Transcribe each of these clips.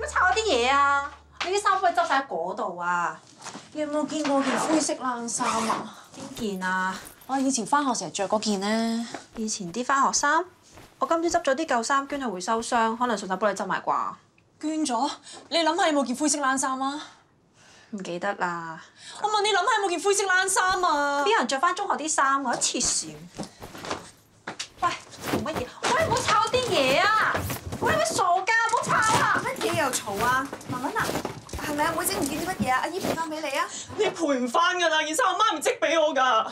乜拆我啲嘢啊？你啲衫可以執晒喺嗰度啊！ 你有冇見過件灰色冷衫啊？ 邊件啊？ 我以前翻學成日着嗰件咧。 以前啲翻學衫，我今朝執咗啲舊衫捐去回收箱，可能順手幫你執埋啩。 捐咗？你諗下有冇件灰色冷衫啊？ 唔記得啦。 我問你諗下有冇件灰色冷衫啊？ 邊有人着翻中學啲衫啊？黐線！喂，做乜嘢？喂，唔好炒啲嘢啊！喂，乜傻㗎？唔好炒啊！ 乜嘢又嘈啊？文文啊，係咪阿妹整唔見啲乜嘢啊？阿姨賠翻俾你啊！ 你賠唔翻㗎啦！件衫我媽咪織俾我㗎。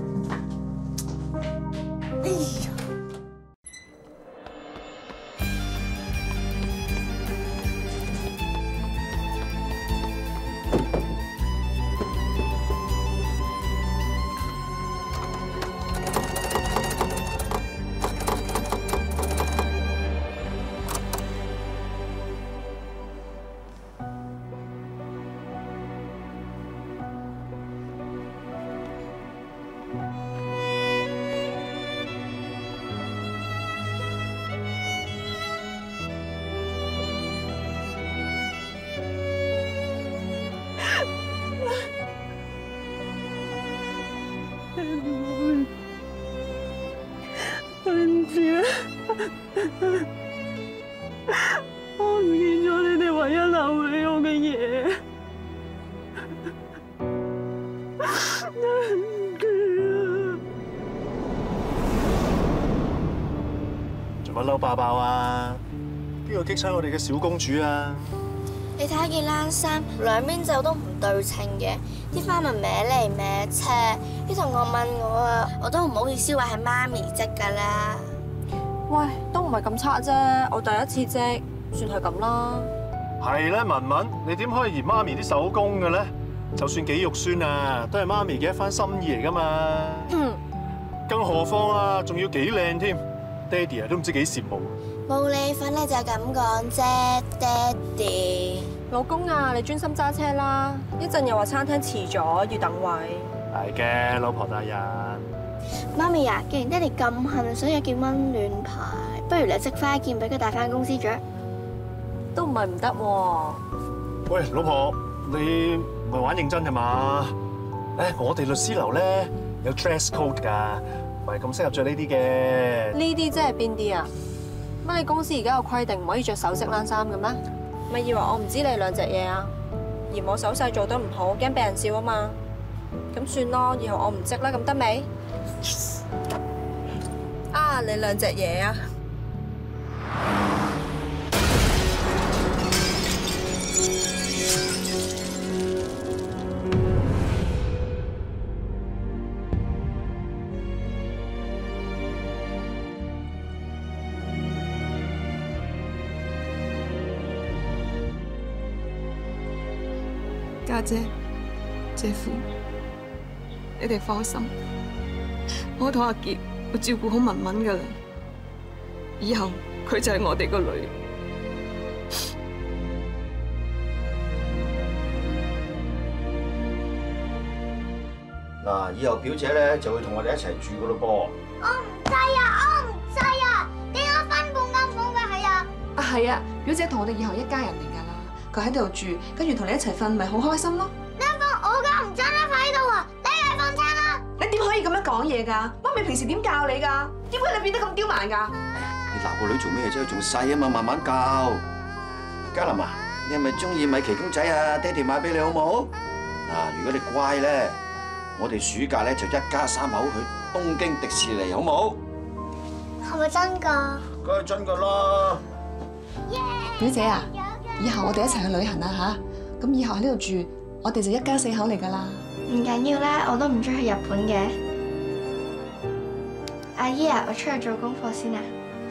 哎呀！ 對唔住啊！我唔見咗你哋唯一留俾我嘅嘢。對唔住啊！ 做乜嬲爆爆啊？邊個激親我哋嘅小公主啊？ 你睇下件冷衫，兩邊袖都唔對稱嘅，啲花紋歪嚟歪斜。啲同學問我啊，我都唔好意思話係媽咪織㗎啦。 喂，都唔係咁差啫，我第一次織，算係咁啦。 係咧，文文，你點可以嫌媽咪啲手工嘅咧？就算幾肉酸啊，都係媽咪嘅一番心意嚟㗎嘛。更何況啊，仲要幾靚添，爹哋啊都唔知幾羨慕。 冇你份咧就係咁講啫，爹哋。 老公啊，你專心揸車啦，一陣又話餐廳遲咗要等位。 係嘅，老婆大人。 媽咪啊，既然爹哋咁恨，想有件溫暖牌，不如你織翻一件俾佢帶翻公司着。 都唔係唔得喎。 喂，老婆，你唔係玩認真係嘛？誒，我哋律師樓咧有 dress code 㗎，唔係咁適合着呢啲嘅。 呢啲即係邊啲啊？乜你公司而家有規定唔可以着首飾冷衫嘅咩？咪以為我唔知你兩隻嘢啊？嫌我手勢做得唔好，驚俾人笑啊嘛？咁算咯，以後我唔織啦，咁得未？啊，你兩隻嘢啊！ 家姐、姐夫，你哋放心，我同阿傑會照顧好文文噶啦。以後佢就係我哋個女。 嗱，以後表姐咧就會同我哋一齊住噶咯噃。 我唔制啊！我唔制啊！點解分半間房嘅係啊？ 啊，係啊，表姐同我哋以後一家人嚟噶啦。佢喺度住，跟住同你一齊瞓，咪好開心咯。 間房我㗎，唔爭一塊喺度啊！你嚟瞓餐啦！ 你點可以咁樣講嘢㗎？媽咪平時點教你㗎？點解你變得咁刁蠻㗎？ 你鬧個女做咩啫？佢仲細啊嘛，慢慢教。嘉琳啊，你係咪中意米奇公仔啊？爹哋買俾你好冇？嗱，如果你乖咧，我哋暑假咧就一家三口去東京迪士尼好冇？ 係咪真㗎？ 梗係真㗎啦！ 表姐啊，以後我哋一齊去旅行啦嚇！咁以後喺呢度住，我哋就一家四口嚟㗎啦。 唔緊要啦，我都唔中意去日本嘅。阿姨啊，我出去做功課先啊。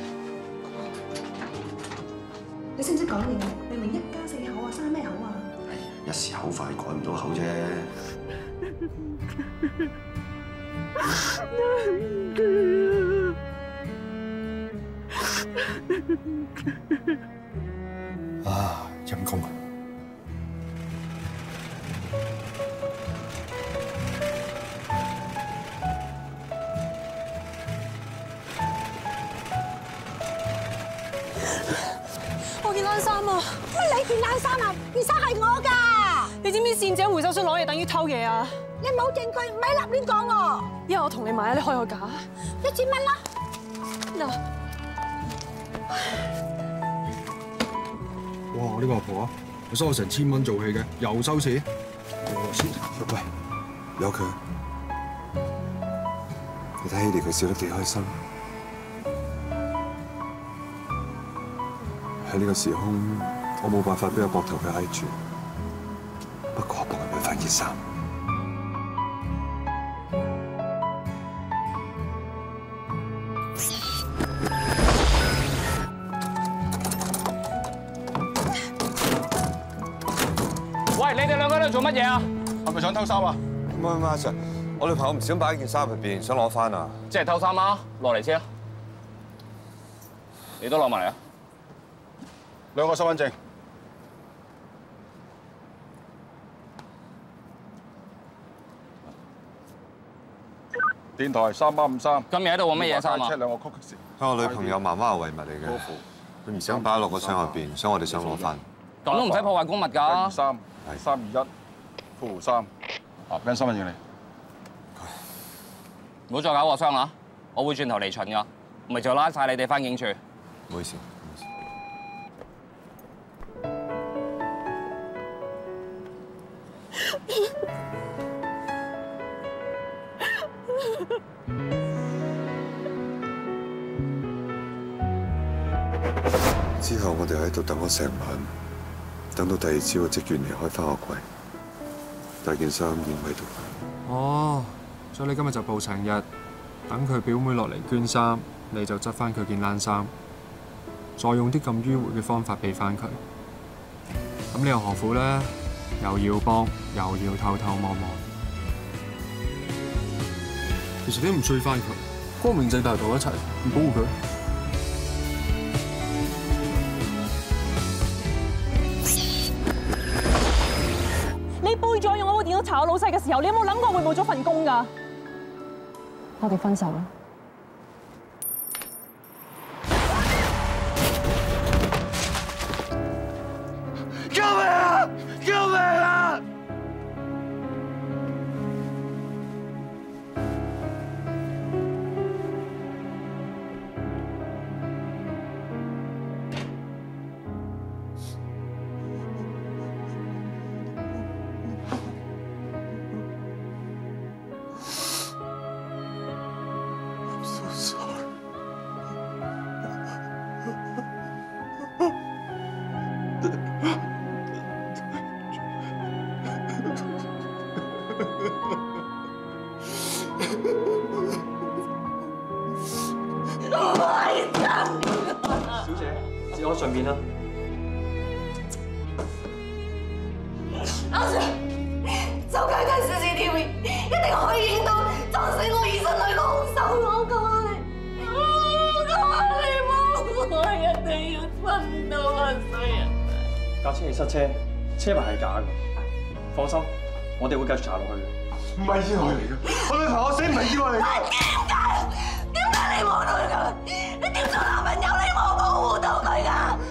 你識唔識講嘢？明明一家四口啊，生咩口啊？ 一時口快改唔到口啫。啊，陰公啊！ 我件冷衫啊！ 乜你件冷衫啊？件衫係我㗎。 你知唔知善者回收箱攞嘢等於偷嘢啊？ 你冇證據，咪立亂講喎。 因為我同你買，你開個價 1000蚊啦。 嗱。 哇！呢個阿婆啊，佢收我成1000蚊做戲嘅，又收錢。喂，有佢。你睇起嚟佢笑得幾開心。喺呢個時空，我冇辦法俾個膊頭佢挨住。不過我幫佢買翻件衫。 喂，你哋兩個喺度做乜嘢啊？ 係咪想偷衫啊？ 唔係阿 Sir，我女朋友唔小心擺喺件衫入邊，想攞翻啊！ 即係偷衫啊！落嚟先啊！你都攞埋嚟啊！2個身份證。電台3853。今日喺度揾乜嘢衫啊？係我女朋友媽媽嘅遺物嚟嘅，佢唔想擺落個箱入邊，所以我哋想攞翻。 咁都唔使破壞公物㗎。 321/3。啊，俾身份證你。 唔好再搞我箱啦！我會轉頭離巡㗎，咪就拉晒你哋返警署。 唔好意思。之後我哋喺度等咗成晚，等到第二朝個職員嚟開翻個櫃，但件衫已經喺度。 哦，所以你今日就報成日，等佢表妹落嚟捐衫，你就執翻佢件冷衫，再用啲咁迂迴嘅方法俾翻佢。咁你又何苦咧？又要幫，又要偷偷摸摸。其實你都唔追翻佢，光明正大同佢一齊，唔保護佢。 你背咗用我部電腦查我老細嘅時候，你有冇諗過會冇咗份工㗎？我哋分手啦！ 救命啊！救命啊！ 小姐，節哀順變啦。 阿 Sir， 就佢嘅 CCTV 一定可以影到撞死我兒孫女嘅兇手，我求你，我一定要分到阿 Sir。 架車係塞車，車牌係假嘅。放心，我哋會繼續查落去嘅。 唔係意外嚟嘅，我女朋友死唔係意外嚟嘅。 點解你冇對佢？你點做男朋友你冇保護到佢㗎？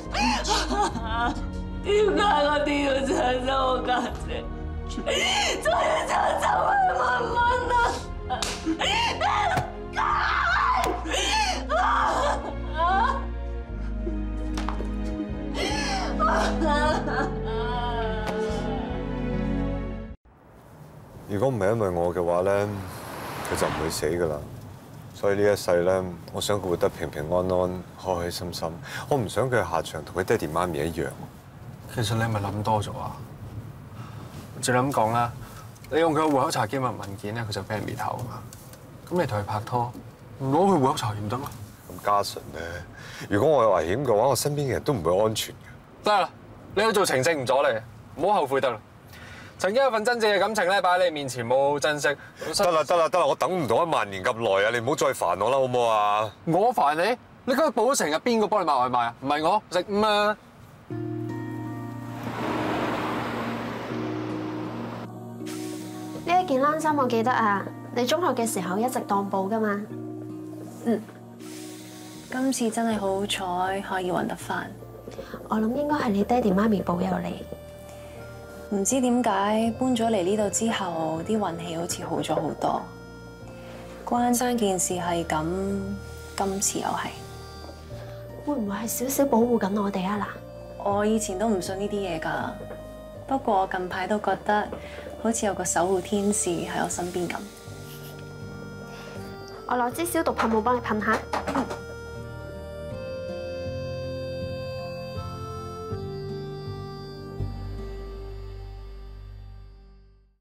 點解我哋要搶走我家姐？仲要搶走佢1蚊啊！ 如果唔係因為我嘅話咧，佢就唔會死噶啦。所以呢一世咧，我想佢活得平平安安、開開心心。我唔想佢嘅下場同佢爹哋媽咪一樣。 其實你係咪諗多咗啊？照你咁講啦，你用佢嘅戶口查機密文件咧，佢就俾人滅口啊嘛。咁你同佢拍拖，唔攞佢戶口查驗得咯？ 咁嘉順咧，如果我有危險嘅話，我身邊嘅人都唔會安全嘅。 得啦，你去做情聖唔阻你，唔好後悔得啦。曾經有份真正嘅感情咧，擺喺你面前冇珍惜。 得啦，我等唔到1萬年咁耐啊！你唔好再煩我啦，好唔好啊？ 我煩你？你今日報咗成日，邊個幫你買外賣啊？唔係我，食5啊！ 呢一件冷衫我記得啊，你中學嘅時候一直當寶㗎嘛。 今次真係好彩可以揾得翻。 我諗應該係你爹哋媽咪保佑你。 唔知點解搬咗嚟呢度之後，啲運氣好似好咗好多。關生件事係咁，今次又係。 會唔會係少少保護緊我哋啊？嗱， 我以前都唔信呢啲嘢㗎，不過我近排都覺得好似有個守護天使喺我身邊咁。 我攞支消毒噴霧幫你噴下。